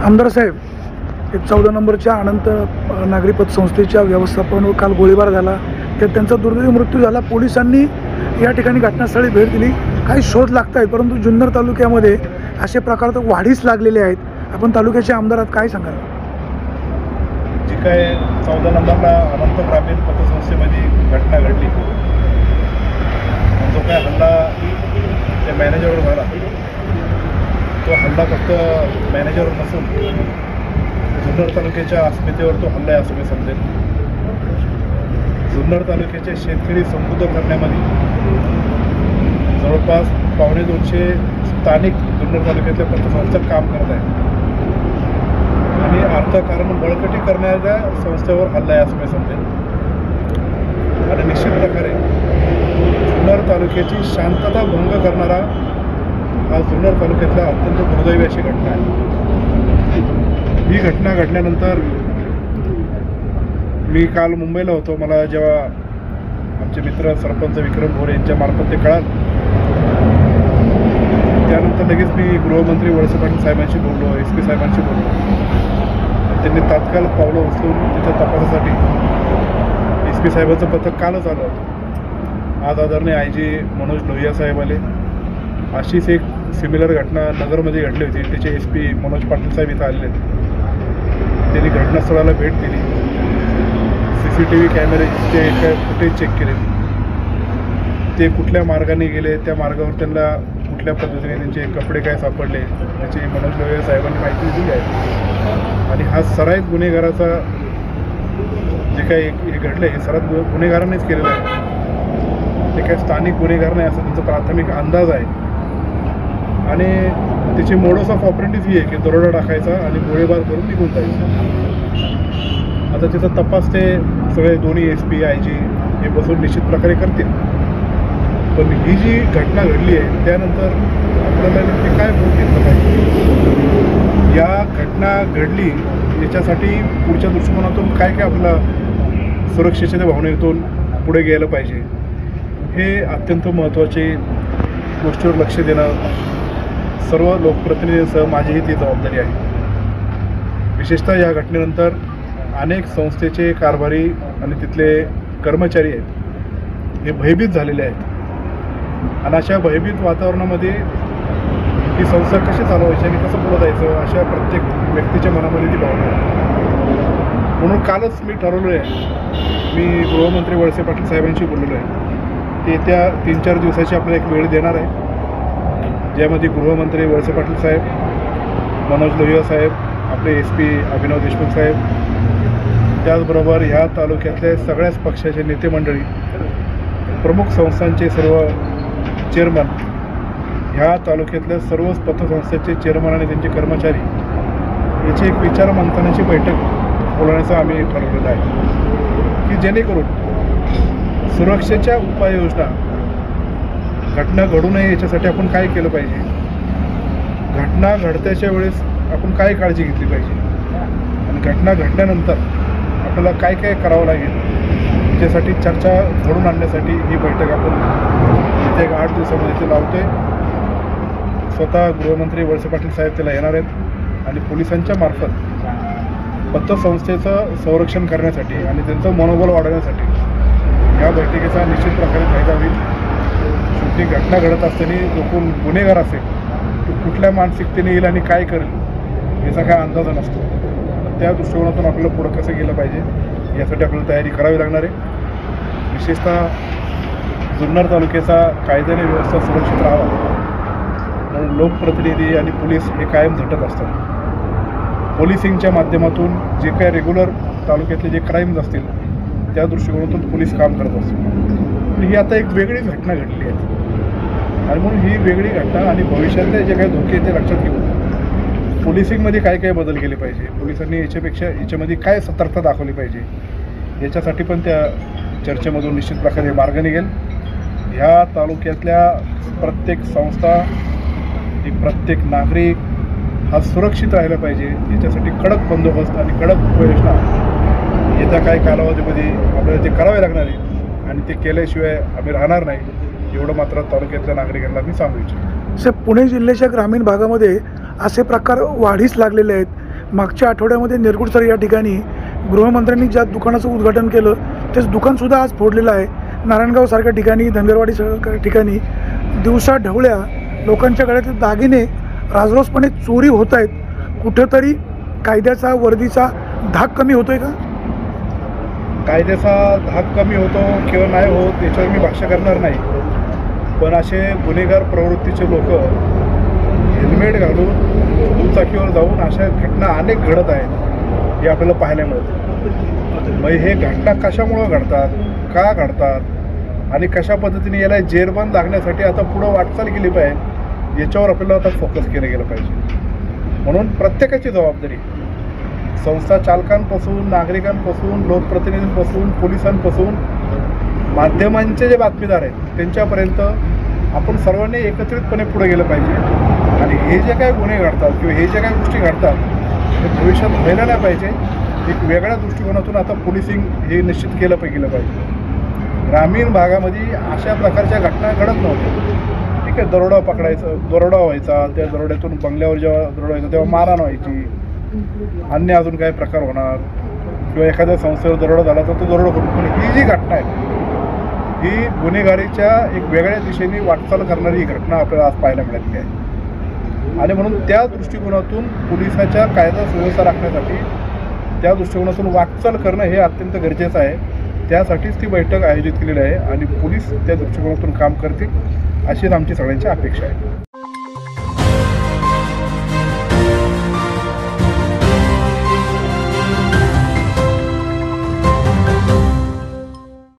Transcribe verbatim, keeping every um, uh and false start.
आमदार साहेब, एक चौदा नंबरच्या अनंत नागरी पतसंस्थेच्या व्यवस्थापनावर काल गोळीबार झाला, त्यात त्यांचा दुर्दैवी मृत्यू झाला. पोलिसांनी या ठिकाणी घटनास्थळी भेट दिली. काही शोध लागत आहेत, परंतु जुन्नर तालुक्यामध्ये असे प्रकार तर वाढीस लागलेले आहेत. आपण तालुक्याचे आमदार आहात, काय सांगाल? जी काय चौदा नंबरला अनंत ग्रामीण पतसंस्थेमध्ये घटना घडली, जो काय हल्ला त्या मॅनेजरवर झाला, तो हल्ला फक्त मॅनेजरवर नसून जुन्नर तालुक्याच्या अस्मितेवर तो हल्ला आहे असं मी समजेल. जुन्नर तालुक्याचे शेतकरी समृद्ध करण्यामध्ये जवळपास पावणे दोनशे स्थानिक जुन्नर तालुक्यातल्या पतसंस्था काम करत आहेत आणि अर्थकारण बळकटी करणाऱ्या संस्थेवर हल्ला आहे असं मी समजेल. आणि निश्चित प्रकारे जुन्नर तालुक्याची शांतता भंग करणारा हा जुन्नर तालुक्यातला अत्यंत दुर्दैवी अशी घटना आहे. ही घटना घडल्यानंतर मी काल मुंबईला होतो. मला जेव्हा आमचे मित्र सरपंच विक्रम भोरे यांच्या मार्फत ते कळालं, त्यानंतर लगेच मी गृहमंत्री वळसे पाटील साहेबांशी बोललो, एस पी साहेबांशी बोललो. त्यांनी तात्काळ पावलं उचलून त्याच्या तपासासाठी एस पी साहेबांचं पथक कालच आलं होतं. आज आदरणीय आय जी मनोज लोहिया साहेब आले. अशीच एक सिमिलर घटना नगरमध्ये घडली होती, त्याचे एस पी मनोज पाटील साहेब इथं आलेले. त्यांनी घटनास्थळाला भेट दिली, सी सी टी व्ही कॅमेरेचे काय फुटेज चेक केले, ते कुठल्या मार्गाने गेले, त्या मार्गावर त्यांना कुठल्या पद्धतीने त्यांचे कपडे काय सापडले त्याची मनोज लोहिया साहेबांनी माहिती दिली आहे. आणि हा सराईत गुन्हेगाराचा जे काही हे घडलं हे सराईत गु गुन्हेगारांनीच केलेलं आहे. ते काय स्थानिक गुन्हेगार नाही असं त्यांचा प्राथमिक अंदाज आहे. आणि त्याची मोडस ऑफ ऑपरेंडिज ही आहे की दरोडा टाकायचा आणि गोळीबार करून निघून जायचं. आता त्याचा तपास ते सगळे दोन्ही एस पी आय जी हे बसून निश्चित प्रकारे करतील. पण ही जी घटना घडली आहे त्यानंतर आपल्याला नक्की काय बोध घेतलं पाहिजे, या घटना घडली याच्यासाठी पुढच्या दृष्टिकोनातून काय काय आपला सुरक्षेच्या भावनेतून पुढे गेलं पाहिजे, हे अत्यंत महत्त्वाची गोष्टीवर लक्ष देणं सर्व लोकप्रतिनिधींसह माझीही ती जबाबदारी आहे. विशेषतः या घटनेनंतर अनेक संस्थेचे कारभारी आणि तिथले कर्मचारी आहेत हे भयभीत झालेले आहेत. आणि अशा भयभीत वातावरणामध्ये ही संस्था कशी चालवायची आणि कसं पुढं जायचं अशा प्रत्येक व्यक्तीच्या मनामध्ये ती भावना आहे. म्हणून कालच मी ठरवलं आहे, मी गृहमंत्री वळसे पाटील साहेबांशी बोललेलो आहे, ते येत्या तीन चार दिवसाची आपल्याला एक वेळ देणार आहे, ज्यामध्ये गृहमंत्री वळसे पाटील साहेब, मनोज लोहिया साहेब, आपले एस पी अभिनव देशमुख साहेब, त्याचबरोबर ह्या तालुक्यातल्या सगळ्याच पक्षाचे नेते मंडळी, प्रमुख संस्थांचे सर्व चेअरमन, ह्या तालुक्यातल्या सर्वच पतसंस्थेचे चेअरमन आणि त्यांचे कर्मचारी याची एक विचार मंथनाची बैठक बोलवण्याचं आम्ही ठरवलेलं आहे की जेणेकरून सुरक्षेच्या उपाययोजना, घटना घडू नये याच्यासाठी आपण काय केलं पाहिजे, घटना घडत्याच्या वेळेस आपण काय काळजी घेतली पाहिजे आणि घटना घडल्यानंतर आपल्याला काय काय करावं लागेल याच्यासाठी चर्चा घडून आणण्यासाठी ही बैठक आपण येत्या एक आठ दिवसामध्ये ते लावतो आहे. स्वतः गृहमंत्री वळसे पाटील साहेब त्याला येणार आहेत आणि पोलिसांच्या मार्फत पतसंस्थेचं संरक्षण करण्यासाठी आणि त्यांचं मनोबल वाढवण्यासाठी या बैठकीचा निश्चित प्रकारे फायदा होईल. शेवटी घटना घडत असताना जो कोण गुन्हेगार असेल तो कुठल्या मानसिकतेने येईल आणि काय करेल याचा काय अंदाज नसतो. त्या दृष्टिकोनातून आपल्याला पुढं कसं गेलं पाहिजे यासाठी आपल्याला तयारी करावी लागणार आहे. विशेषतः जुन्नर तालुक्याचा कायद्याने व्यवस्था सुरक्षित राहावा म्हणून लोकप्रतिनिधी आणि पोलीस हे कायम झटत असतात. पोलिसिंगच्या माध्यमातून जे काय रेग्युलर तालुक्यातले जे क्राईम्स असतील त्या दृष्टिकोनातून पोलीस काम करत असतात. ही आता एक वेगळीच घटना घडली आहे आणि म्हणून ही वेगळी घटना आणि भविष्यातले जे काही धोके ते लक्षात घेऊन पोलिसिंगमध्ये काय काय बदल केले पाहिजे, पोलिसांनी याच्यापेक्षा याच्यामध्ये काय सतर्कता दाखवली पाहिजे याच्यासाठी पण त्या चर्चेमधून निश्चित प्रकारे मार्ग निघेल. ह्या तालुक्यातल्या प्रत्येक संस्था, प्रत्येक नागरिक हा सुरक्षित राहिला पाहिजे याच्यासाठी कडक बंदोबस्त आणि कडक उपाययोजना येत्या काही कालावधीमध्ये आपल्याला ते करावे लागणार आहे आणि ते केल्याशिवाय आम्ही राहणार नाही एवढं मात्र तालुक्यातल्या नागरिकांना मी सांगू इच्छितो. साहेब, पुणे जिल्ह्याच्या ग्रामीण भागामध्ये असे प्रकार वाढीस लागलेले आहेत. मागच्या आठवड्यामध्ये नेरगुडसर या ठिकाणी गृहमंत्र्यांनी ज्या दुकानाचं उद्घाटन केलं तेच दुकानसुद्धा आज फोडलेलं आहे. नारायणगावसारख्या ठिकाणी, धनगरवाडीसारख्या ठिकाणी दिवसा ढवळ्या लोकांच्या गळ्यातले दागिने राजरोसपणे चोरी होत आहेत. कुठेतरी कायद्याचा, वर्दीचा धाक कमी होतोय का? कायद्याचा धाक कमी होतो किंवा नाही होत याच्यावर मी भाष्य करणार नाही, पण असे गुन्हेगार प्रवृत्तीचे लोक हेल्मेट घालून दुचाकीवर जाऊन अशा घटना अनेक घडत आहेत हे आपल्याला पाहायला मिळतं. मग हे घटना कशामुळं घडतात, का घडतात आणि कशा पद्धतीने याला जेरबंद लागण्यासाठी आता पुढं वाटचाल केली पाहिजे याच्यावर आपल्याला आता फोकस केलं गेलं पाहिजे. म्हणून प्रत्येकाची जबाबदारी, संस्था चालकांपासून, नागरिकांपासून, लोकप्रतिनिधींपासून, पोलिसांपासून, माध्यमांचे जे बातमीदार आहेत त्यांच्यापर्यंत आपण सर्वांनी एकत्रितपणे पुढे गेलं पाहिजे. आणि हे जे काही गुन्हे घडतात किंवा हे जे काही गोष्टी घडतात ते भविष्यात व्हायला नाही पाहिजे. एक वेगळ्या दृष्टिकोनातून आता पोलिसिंग हे निश्चित केलं पाहिजे गेलं पाहिजे. ग्रामीण भागामध्ये अशा प्रकारच्या घटना घडत नव्हत्या. ठीक आहे, दरोडा पकडायचं, दरोडा व्हायचा, त्या दरोड्यातून बंगल्यावर जेव्हा दरोडा व्हायचा तेव्हा मारहाण व्हायची, अन्य अजून काही प्रकार होणार किंवा एखाद्या संस्थेवर दरोडा झाला तर तो दरोडा करून. पण ही जी घटना आहे ही गुन्हेगारीच्या एक वेगळ्या दिशेने वाटचाल करणारी ही घटना आपल्याला आज पाहायला मिळाली आहे. आणि म्हणून त्या दृष्टिकोनातून पोलिसाच्या कायदा सुव्यवस्था राखण्यासाठी त्या दृष्टिकोनातून वाटचाल करणं हे अत्यंत गरजेचं आहे. त्यासाठीच ती बैठक आयोजित केलेली आहे आणि पोलीस त्या दृष्टिकोनातून काम करतील अशीच आमची सगळ्यांची अपेक्षा आहे.